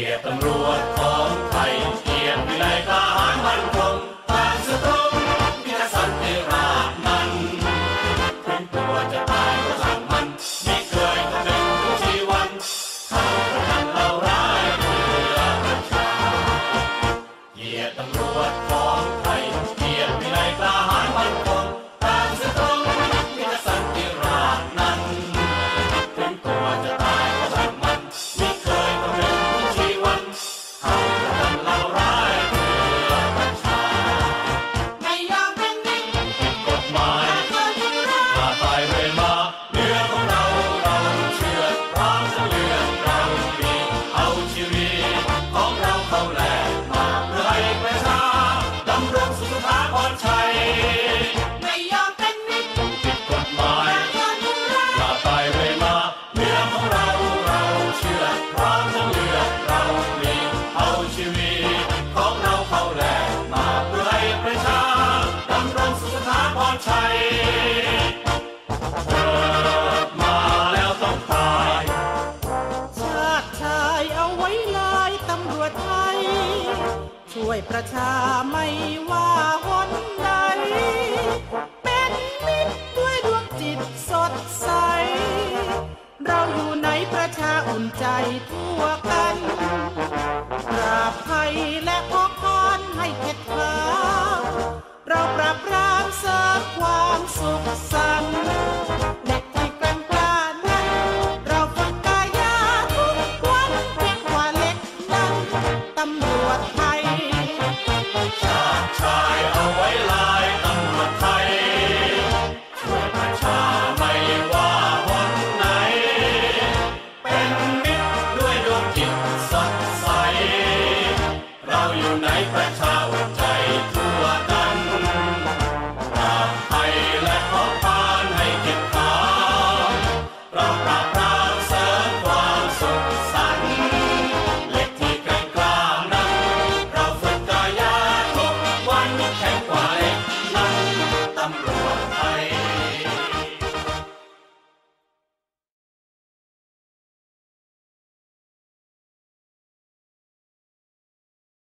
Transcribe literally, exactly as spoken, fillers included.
ยรติตำรวจของไทยเกียรติวินัยทหารมั่นคงต้านศัตรูพิทักษ์สันติราษฎร์มันถึงตัวจะตายก็ช่างมันไม่เคยคำนึงถึงชีวันเขาประทันเราร้ายเพื่อประชาเกียรติตำรวจของไทยเกียรติวินัยทหารมั่นคงต้านศัตรูพิทักษ์สันติราษฎร์นั้นถึงตัวจะตายก็ช่างมันไม่เคยคำนึงถึงชีวันเขาประทันเราร้ายเพื่อประชาไม่ยอมเป็นนิ่งผิดกฎหมายถ้าตายเรื่อยมาเรือของเราเราเชื่อพร้อมจะเลือกเรามีเอาชีวิตของเราเข้าแลกมาเพื่อให้ประชาดำรงสุขภาพปลอดภัยไม่ยอมเป็นนิ่งผิดกฎหมายถ้าตายเรื่อยมาเรือของเราเราเชื่อพร้อมจะเลือกเรามีเอาชีวิตของเราเข้าแลกมาเพื่อให้ประชาดำรงสุขภาพปลอดภัยเกิดมาแล้วต้องตายชาติชายเอาไว้ลายตำรวจไทยช่วยประชาไม่ว่าหนใดเป็นมิตรด้วยดวงจิตสดใสเราอยู่ในประชาอุ่นใจทั่วกันปราบภัยและพกพรให้เข็ดขาวเราปราบปรามเสริมความสุขสันต์เด็กที่แกร่งกล้านั้นเราฝึกกายาทุกวันเพียงกว่าเล็กนั้นตำรวจไทยชาติชายเอาไว้ลายตำรวจไทยช่วยประชาไม่ว่าหนไหนเป็นมิตรด้วยดวงจิตสดใสเราอยู่ในประชาอุ่นใจทั่วกันปราบภัยและขอ